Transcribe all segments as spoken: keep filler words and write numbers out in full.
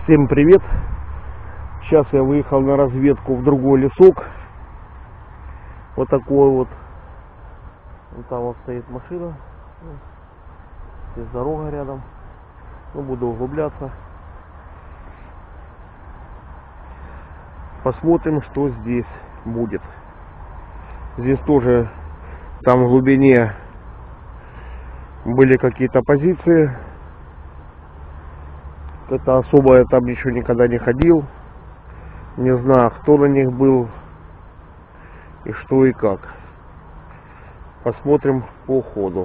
Всем привет! Сейчас я выехал на разведку в другой лесок. Вот такой вот. Вот там вот стоит машина. Здесь дорога рядом. Ну, буду углубляться. Посмотрим, что здесь будет. Здесь тоже, там в глубине были какие-то позиции. Это особо я там еще никогда не ходил. Не знаю, кто на них был и что и как. Посмотрим по ходу.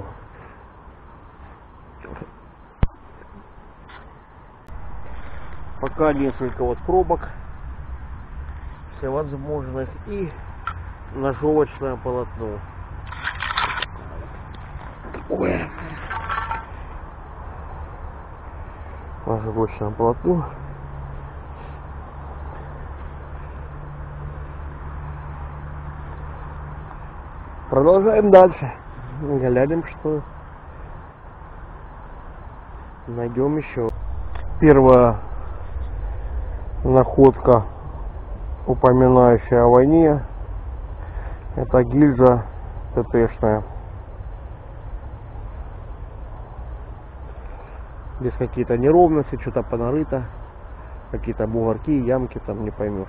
Пока несколько вот пробок всевозможных и ножовочное полотно. Ой. Ножовочное полотно. Продолжаем дальше. Глядим, что найдем еще. Первая находка, упоминающая о войне, это гильза ТТшная. Здесь какие-то неровности, что-то понарыто, какие-то бугорки, ямки, там не поймешь.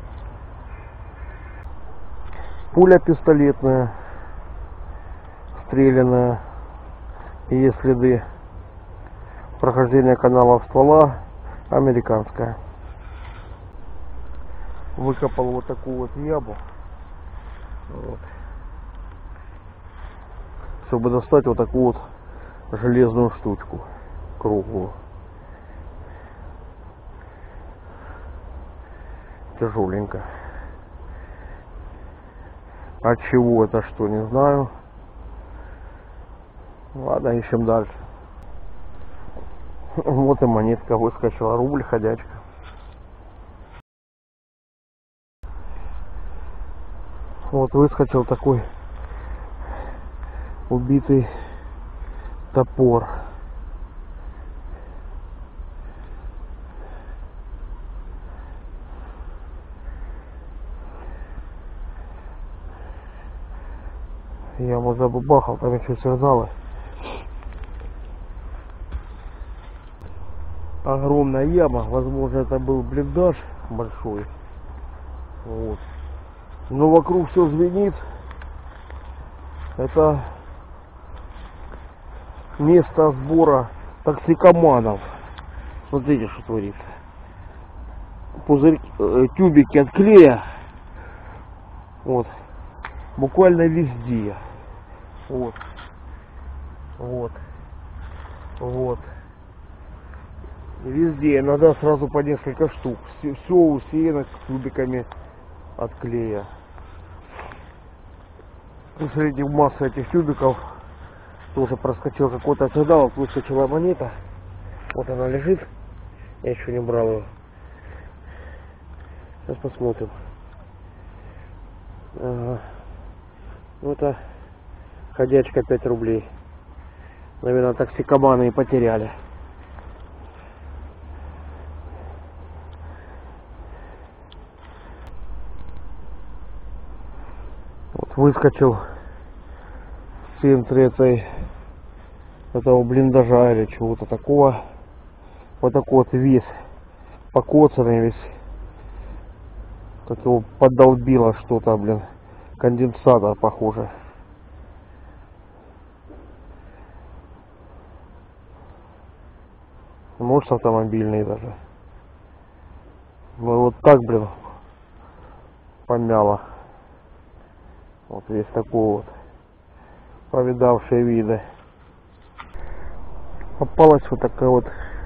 Пуля пистолетная, стрелянная, есть следы прохождения каналов ствола, американская. Выкопал вот такую вот яму, вот, чтобы достать вот такую вот железную штучку круглую. Тяжеленько. От чего это, что, не знаю. Ладно, ищем дальше. Вот и монетка выскочила, рубль, ходячка. Вот выскочил такой убитый топор. Я ему забабахал, там еще сигналы. Огромная яма, возможно, это был блиндаж большой. Вот. Но вокруг все звенит. Это место сбора токсикоманов. Смотрите, что творится. Пузырьки, э, тюбики от клея. Вот. Буквально везде. Вот. Вот. Вот. Везде. Иногда сразу по несколько штук. Все, все усеяно тюбиками от клея. Среди массы этих тюбиков тоже проскочил какой-то сигнал, выскочила монета. Вот она лежит. Я еще не брал ее. Сейчас посмотрим. Ага. Ну, это ходячка пять рублей. Наверное, токсикоманы и потеряли. Вот выскочил в центре этой, этого блиндажа или чего-то такого. Вот такой вот весь покоцанный весь. Как его подолбило что-то, блин. Конденсатор, похоже. Может, автомобильный даже. Ну вот так, блин, помяло. Вот весь такой вот повидавшие виды. Попалась вот такая вот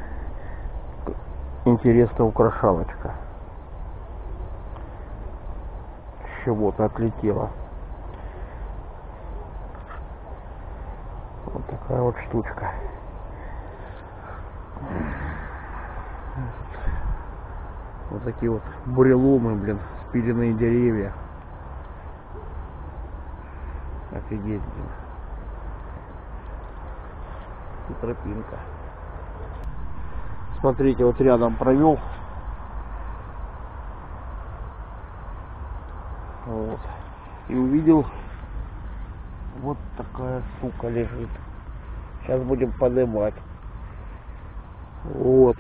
интересная украшалочка. Чего-то отлетело. Вот такая вот штучка. Вот такие вот буреломы, блин, спиленные деревья. Офигеть, блин. И тропинка. Смотрите, вот рядом провел и увидел, вот такая сука лежит. Сейчас будем поднимать. Вот.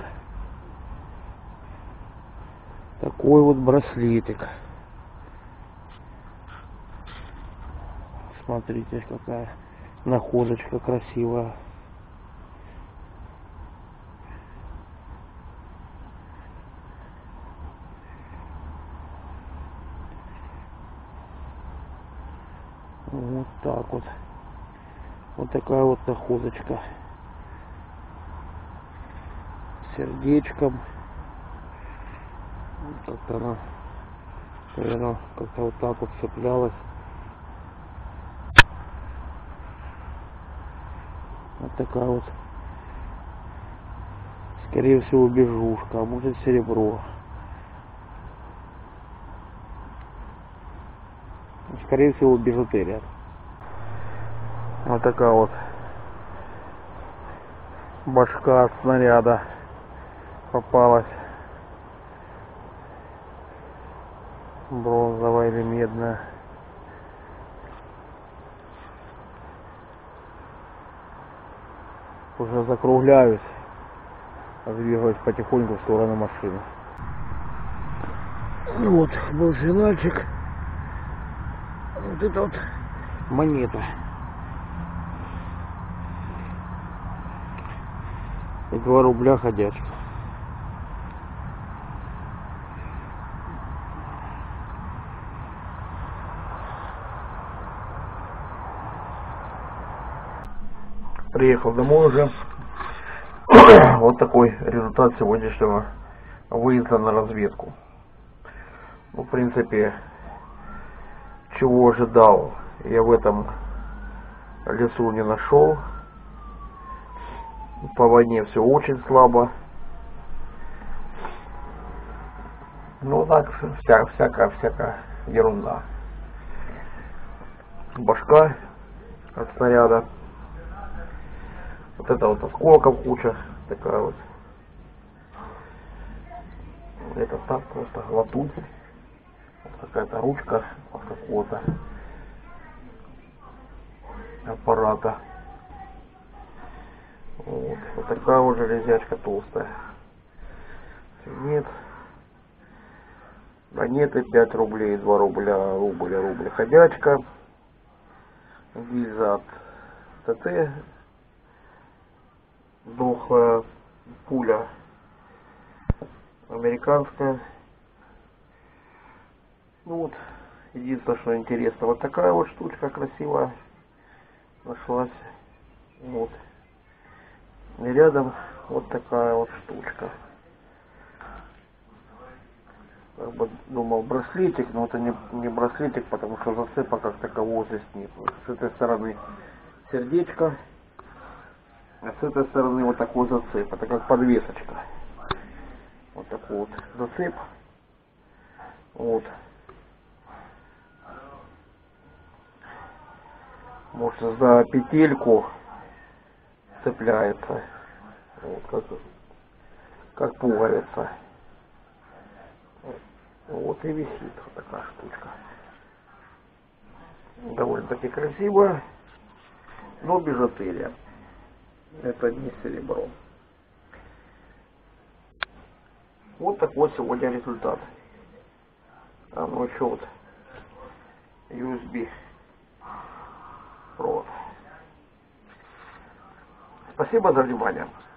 Такой вот браслетик. Смотрите, какая находочка красивая. Вот так вот. Вот такая вот находочка. С сердечком. Вот так она, наверное, как-то вот так вот цеплялась. Вот такая вот, скорее всего, бижушка, а может серебро. Скорее всего, бижутерия. Вот такая вот башка от снаряда попалась. Бронзовая или медная. Уже закругляюсь, двигаюсь потихоньку в сторону машины. Вот был сигнальчик. Вот это вот монета. И два рубля ходячих. Приехал домой уже. Вот такой результат сегодняшнего выезда на разведку. Ну, в принципе, чего ожидал, я в этом лесу не нашел. По войне все очень слабо. Ну так, вся, всякая, всякая ерунда. Башка от снаряда. Вот это вот осколков куча, такая вот. Это так просто латунь. Вот какая-то ручка от какого-то аппарата. Вот. Вот такая вот железячка толстая. Нет. Монеты пять рублей, два рубля, рубля, рубля. Ходячка. Гильза от ТТ. Дохлая пуля американская. Ну вот, единственное, что интересно, вот такая вот штучка красивая нашлась. Вот. И рядом вот такая вот штучка. Как бы думал браслетик, но это не, не браслетик, потому что зацепа как такового здесь нет. Вот с этой стороны сердечко. А с этой стороны вот такой зацеп. Это как подвесочка. Вот такой вот зацеп. Вот. Может, за петельку цепляется. Вот как, как пуговица. Вот и висит вот такая штучка. Довольно-таки красивая. Но бижутерия. Это не серебро. Вот такой сегодня результат. А ну еще вот ю эс би провод. Спасибо за внимание.